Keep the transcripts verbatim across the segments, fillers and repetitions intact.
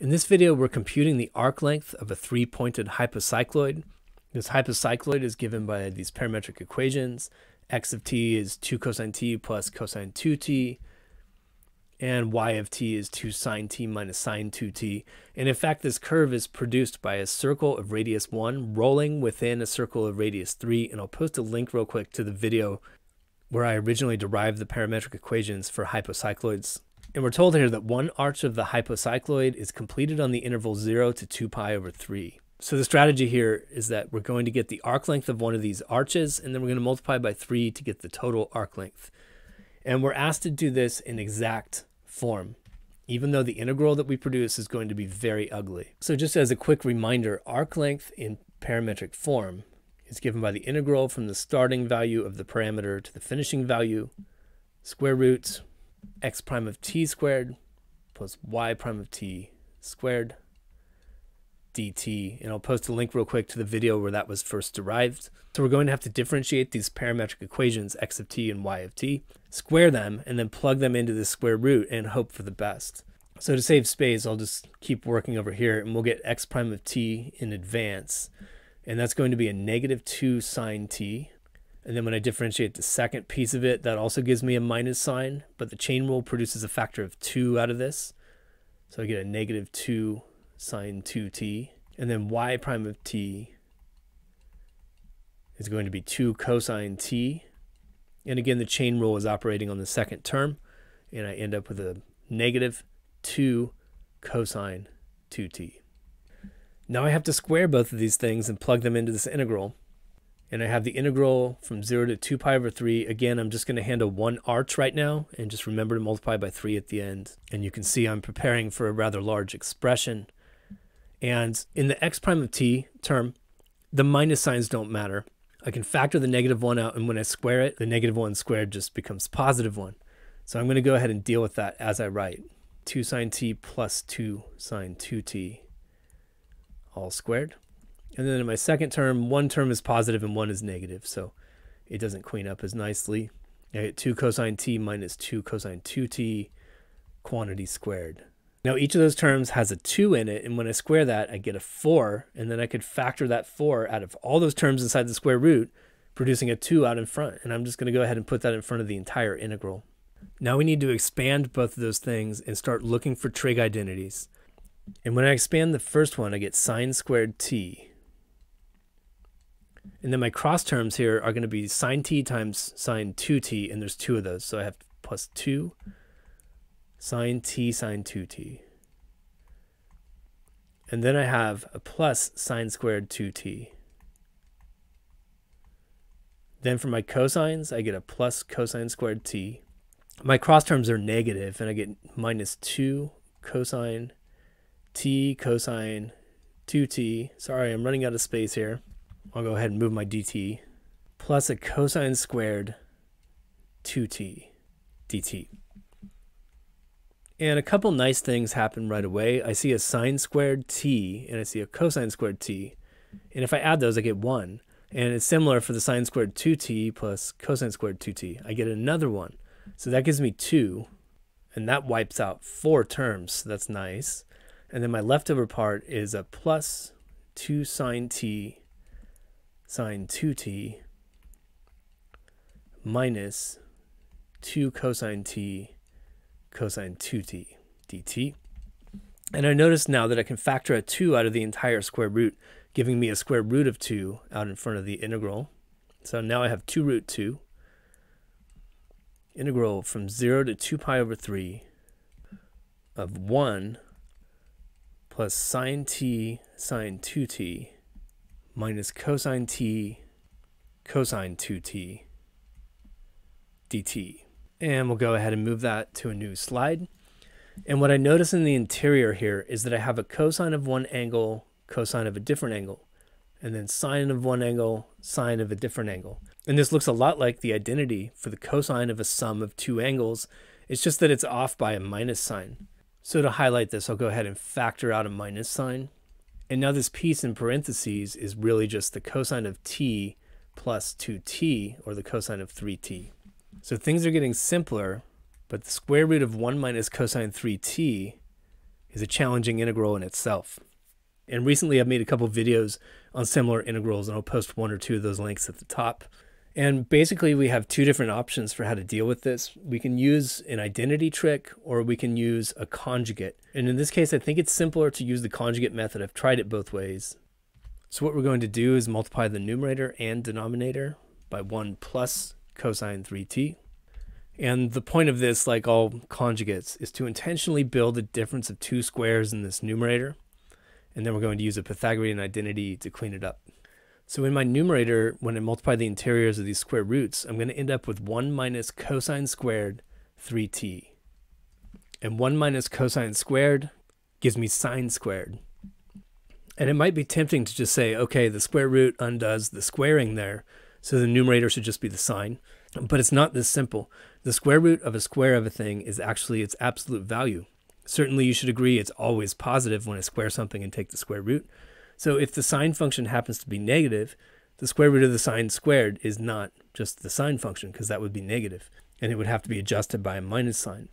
In this video, we're computing the arc length of a three-pointed hypocycloid. This hypocycloid is given by these parametric equations. X of t is two cosine t plus cosine two t, and y of t is two sine t minus sine two t. And in fact, this curve is produced by a circle of radius one rolling within a circle of radius three, and I'll post a link real quick to the video where I originally derived the parametric equations for hypocycloids. And we're told here that one arch of the hypocycloid is completed on the interval zero to two pi over three. So the strategy here is that we're going to get the arc length of one of these arches, and then we're going to multiply by three to get the total arc length. And we're asked to do this in exact form, even though the integral that we produce is going to be very ugly. So just as a quick reminder, arc length in parametric form is given by the integral from the starting value of the parameter to the finishing value, square root x prime of t squared plus y prime of t squared dt. And I'll post a link real quick to the video where that was first derived. So we're going to have to differentiate these parametric equations, x of t and y of t, square them, and then plug them into the square root and hope for the best. So to save space, I'll just keep working over here, and we'll get x prime of t in advance. And that's going to be a negative two sine t. And then when I differentiate the second piece of it, that also gives me a minus sign, but the chain rule produces a factor of two out of this. So I get a negative two sine two t. And then y prime of t is going to be two cosine t. And again, the chain rule is operating on the second term, and I end up with a negative two cosine two t. Now I have to square both of these things and plug them into this integral. And I have the integral from zero to two pi over three. Again, I'm just going to handle one arch right now, and just remember to multiply by three at the end. And you can see I'm preparing for a rather large expression. And in the x prime of t term, the minus signs don't matter. I can factor the negative one out, and when I square it, the negative one squared just becomes positive one. So I'm going to go ahead and deal with that as I write. two sine t plus two sine two t all squared. And then in my second term, one term is positive and one is negative, so it doesn't clean up as nicely. I get two cosine t minus two cosine two t quantity squared. Now each of those terms has a two in it, and when I square that, I get a four, and then I could factor that four out of all those terms inside the square root, producing a two out in front. And I'm just going to go ahead and put that in front of the entire integral. Now we need to expand both of those things and start looking for trig identities. And when I expand the first one, I get sine squared t. And then my cross terms here are going to be sine t times sine two t, and there's two of those. So I have plus two sine t sine two t. And then I have a plus sine squared two t. Then for my cosines, I get a plus cosine squared t. My cross terms are negative, and I get minus two cosine t cosine two t. Sorry, I'm running out of space here. I'll go ahead and move my dt, plus a cosine squared two t dt. And a couple nice things happen right away. I see a sine squared t, and I see a cosine squared t. And if I add those, I get one. And it's similar for the sine squared two t plus cosine squared two t. I get another one. So that gives me two, and that wipes out four terms. So that's nice. And then my leftover part is a plus two sine t sine two t minus two cosine t cosine two t dt. And I notice now that I can factor a two out of the entire square root, giving me a square root of two out in front of the integral. So now I have two root two. Integral from zero to two pi over three of one plus sine t sine two t minus cosine t cosine two t dt. And we'll go ahead and move that to a new slide. And what I notice in the interior here is that I have a cosine of one angle, cosine of a different angle, and then sine of one angle, sine of a different angle. And this looks a lot like the identity for the cosine of a sum of two angles. It's just that it's off by a minus sign. So to highlight this, I'll go ahead and factor out a minus sign. And now this piece in parentheses is really just the cosine of t plus two t, or the cosine of three t. So things are getting simpler, but the square root of one minus cosine three t is a challenging integral in itself. And recently I've made a couple videos on similar integrals, and I'll post one or two of those links at the top. And basically we have two different options for how to deal with this. We can use an identity trick, or we can use a conjugate. And in this case, I think it's simpler to use the conjugate method. I've tried it both ways. So what we're going to do is multiply the numerator and denominator by one plus cosine three t. And the point of this, like all conjugates, is to intentionally build a difference of two squares in this numerator. And then we're going to use a Pythagorean identity to clean it up. So in my numerator, when I multiply the interiors of these square roots, I'm going to end up with one minus cosine squared three t. And one minus cosine squared gives me sine squared. And it might be tempting to just say, okay, the square root undoes the squaring there, so the numerator should just be the sine. But it's not this simple. The square root of a square of a thing is actually its absolute value. Certainly you should agree it's always positive when I square something and take the square root. So if the sine function happens to be negative, the square root of the sine squared is not just the sine function, because that would be negative, and it would have to be adjusted by a minus sign.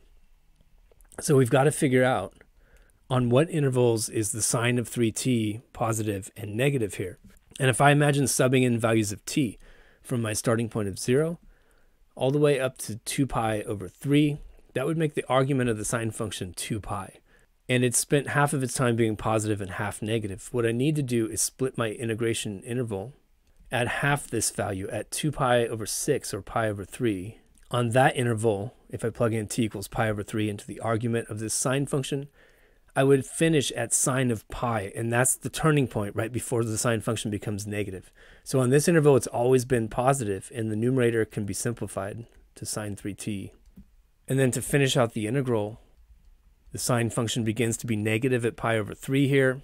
So we've got to figure out on what intervals is the sine of three t positive and negative here. And if I imagine subbing in values of t from my starting point of zero all the way up to two pi over three, that would make the argument of the sine function two pi. And it's spent half of its time being positive and half negative. What I need to do is split my integration interval at half this value, at two pi over six, or pi over three. On that interval, if I plug in t equals pi over three into the argument of this sine function, I would finish at sine of pi, and that's the turning point right before the sine function becomes negative. So on this interval, it's always been positive, and the numerator can be simplified to sine three t. And then to finish out the integral, the sine function begins to be negative at pi over three here.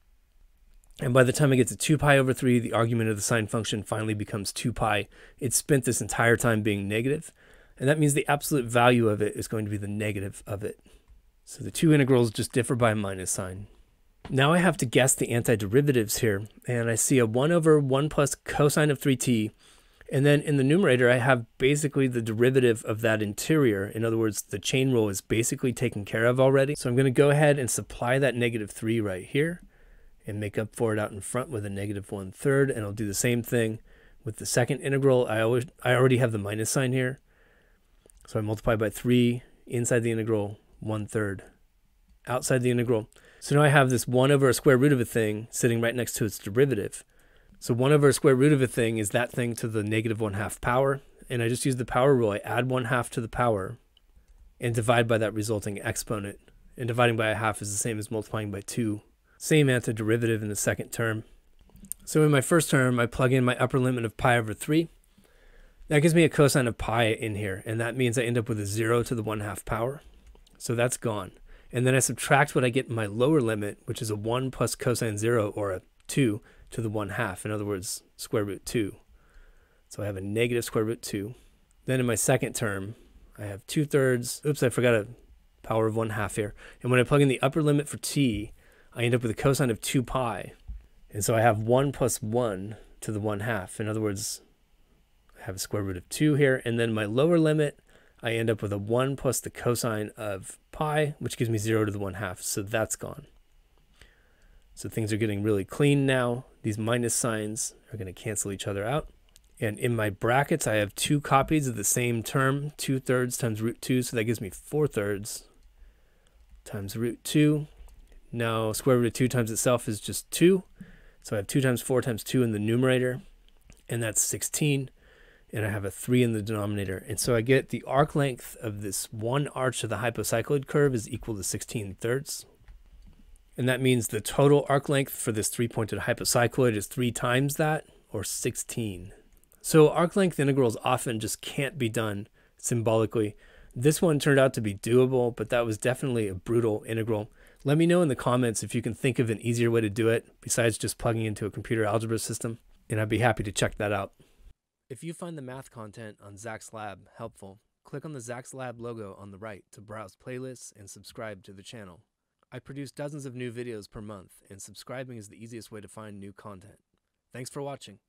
And by the time I get to two pi over three, the argument of the sine function finally becomes two pi. It's spent this entire time being negative, and that means the absolute value of it is going to be the negative of it. So the two integrals just differ by a minus sign. Now I have to guess the antiderivatives here, and I see a one over one plus cosine of three t, and then in the numerator I have basically the derivative of that interior. In other words, the chain rule is basically taken care of already. So I'm going to go ahead and supply that negative three right here and make up for it out in front with a negative one third, and I'll do the same thing with the second integral. I always I already have the minus sign here, so I multiply by three inside the integral, one third outside the integral. So now I have this one over a square root of a thing sitting right next to its derivative. So one over a square root of a thing is that thing to the negative one half power, and I just use the power rule. I add one half to the power and divide by that resulting exponent, and dividing by a half is the same as multiplying by two. Same antiderivative in the second term. So in my first term, I plug in my upper limit of pi over three. That gives me a cosine of pi in here, and that means I end up with a zero to the one half power. So that's gone. And then I subtract what I get in my lower limit, which is a one plus cosine zero, or a two to the one half. In other words, square root two. So I have a negative square root two. Then in my second term, I have two thirds. Oops, I forgot a power of one half here. And when I plug in the upper limit for t, I end up with a cosine of two pi. And so I have one plus one to the one half. In other words, I have a square root of two here. And then my lower limit, I end up with a one plus the cosine of pi, which gives me zero to the one half. So that's gone. So things are getting really clean now. These minus signs are going to cancel each other out. And in my brackets, I have two copies of the same term, two thirds times root two. So that gives me four thirds times root two. Now square root of two times itself is just two. So I have two times four times two in the numerator, and that's sixteen. And I have a three in the denominator. And so I get the arc length of this one arch of the hypocycloid curve is equal to sixteen thirds. And that means the total arc length for this three-pointed hypocycloid is three times that, or sixteen. So arc length integrals often just can't be done symbolically. This one turned out to be doable, but that was definitely a brutal integral. Let me know in the comments if you can think of an easier way to do it besides just plugging into a computer algebra system, and I'd be happy to check that out. If you find the math content on Zach's Lab helpful, click on the Zach's Lab logo on the right to browse playlists and subscribe to the channel. I produce dozens of new videos per month, and subscribing is the easiest way to find new content. Thanks for watching.